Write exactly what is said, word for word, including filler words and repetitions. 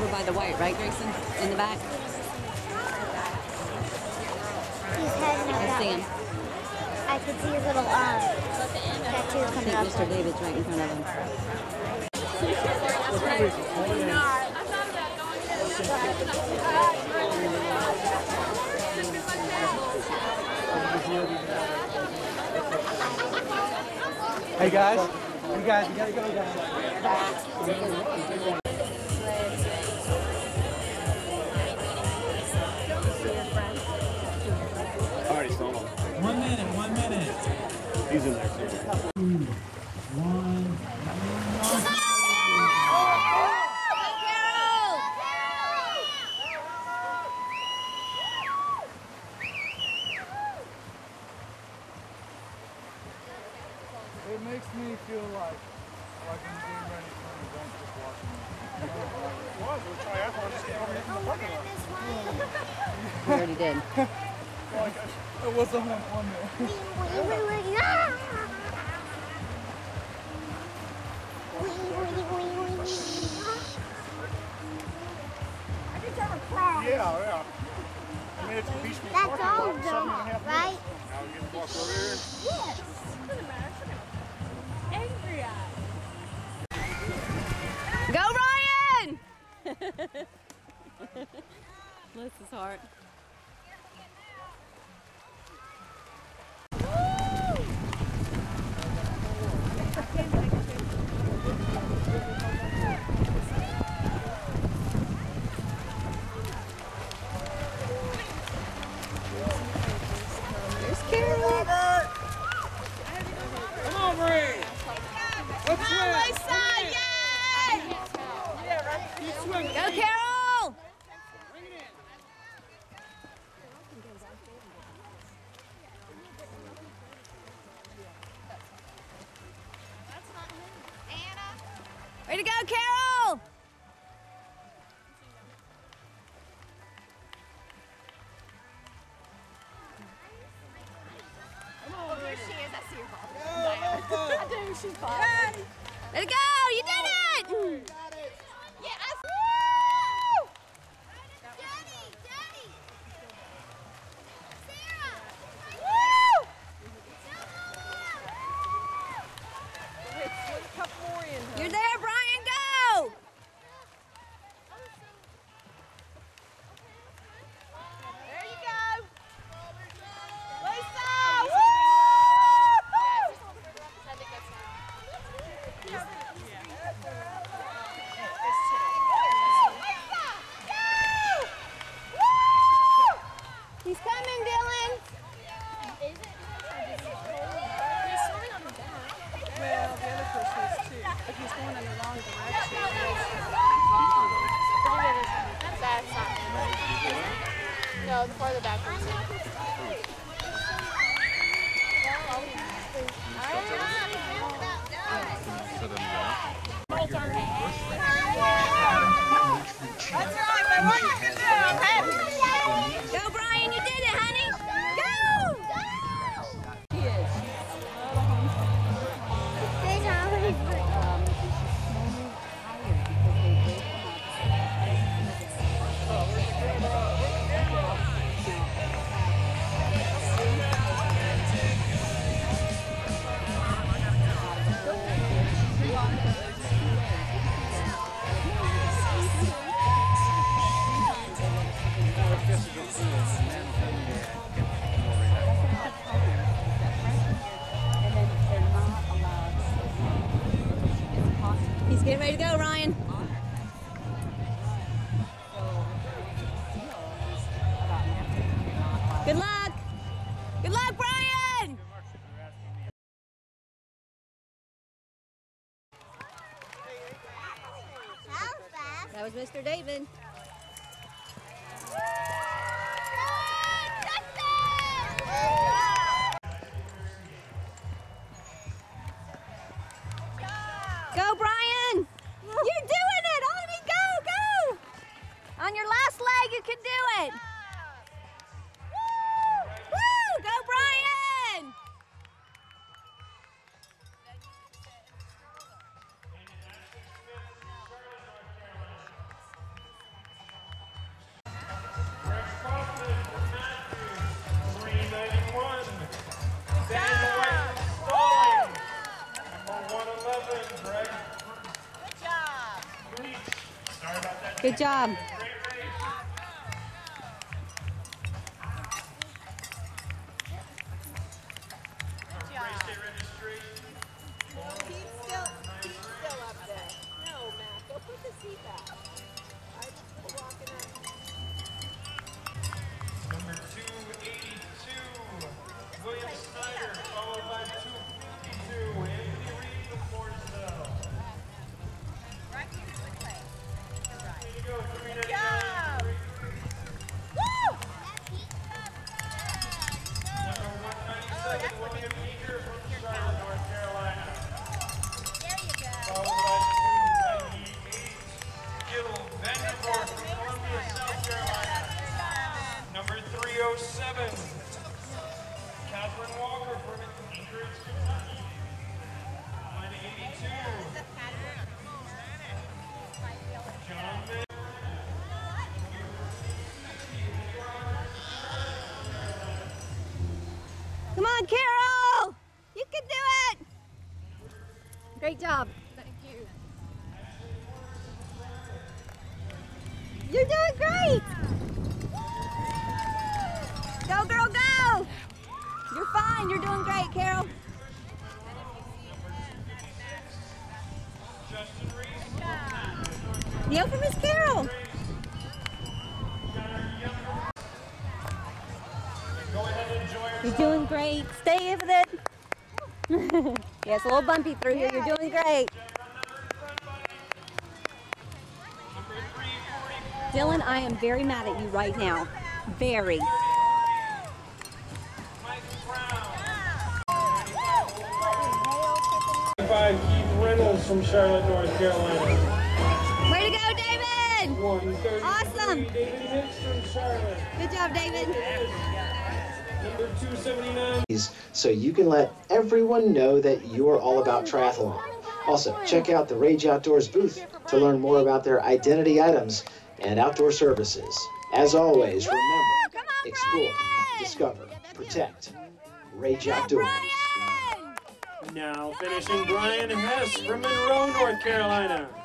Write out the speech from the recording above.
over by the white, right, Grayson? In the back? He's heading up I that see way. him. I could see his little um, tattoo I coming think up. Mister David's right in front of him. Hey guys, you guys, you gotta go down. Already saw him. One minute, one minute. He's in there too. Two, one. It makes me feel like like I'm getting ready for an event just watching it. You know, like, It was with Triathlon, just came over here from the parking lot. We already did. like it was someone on there. Yeah, yeah. I mean, it's a beach with That's parking all lot, seven and a done, half right? minutes. Now we get to walk over here. Yes. Angry eye. Go, Ryan! Bless his heart. There's Carol. Come on, Bree! Let's swim! Keep swimming! Go, Carol! Way to go, Carol! Oh, there she is. I see her ball. I do. She's ball. Way to go! You did it! Yeah, I Woo! Daddy, Daddy. Sarah. Woo! You're there, Brian. Go! There you go. Lisa! Woo! I think that's He's coming, Dylan. He's swimming on the back. Well, the other person is too. If he's going in the wrong direction. That's not him. No, the farther back one's him. That's right, but what you can do, I'm happy. Go, Brian. You did it, honey. Go! There's always He's getting ready to go, Ryan. Good luck. Good luck, Brian. That was fast. That was Mister David. Go, Brian. You're doing it, honey. Go, go. On your last leg, you can do it. Woo! Go, Brian. Good job. Number two eighty-two, William Snyder, followed by two fifty-two, Anthony Reed from Morrisville. Way to go, three ninety-nine. Woo! Number one ninety-seven, William Eager from Charlotte, North Carolina. Followed by two ninety-eight, Gil Vandervoort from Columbia, South Carolina. Number three oh seven, Catherine Walker from Anchorage, Kentucky. one eighty-two, John May. Come on, Carol! You can do it! Great job. Thank you. You're doing great! Go, girl, go! You're fine. You're doing great, Carol. Yell for Miss Carol. You're doing great. Stay with it. Yeah, it's a little bumpy through here. You're doing great. Dylan, I am very mad at you right now. Very. Five, Keith Reynolds from Charlotte, North Carolina. Way to go, David! one thirty-three, Awesome. David Hicks from Charlotte. Good job, David. Number two seventy-nine. So you can let everyone know that you're all about triathlon. Also, check out the Rage Outdoors booth to learn more about their identity items and outdoor services. As always, remember, explore, discover, protect. Rage Outdoors. Now finishing Brian Hess from Monroe, North Carolina.